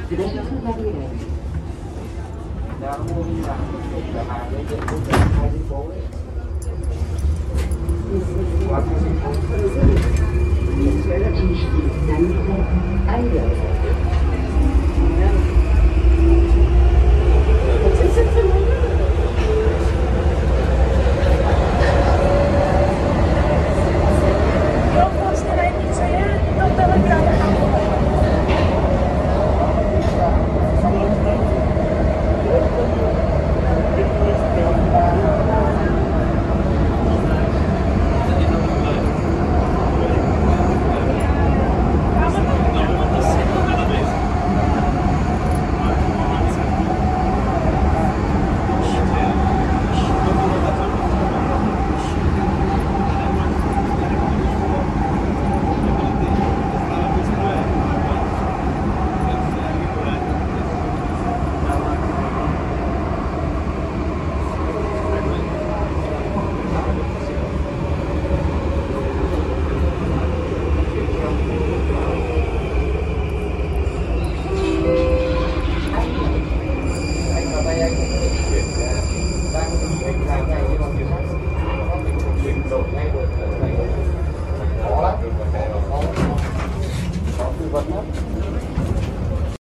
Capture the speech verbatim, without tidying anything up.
Đã mua nhưng mà cửa hàng đấy được mua từ hai thành phố đấy. Qua hai thành phố.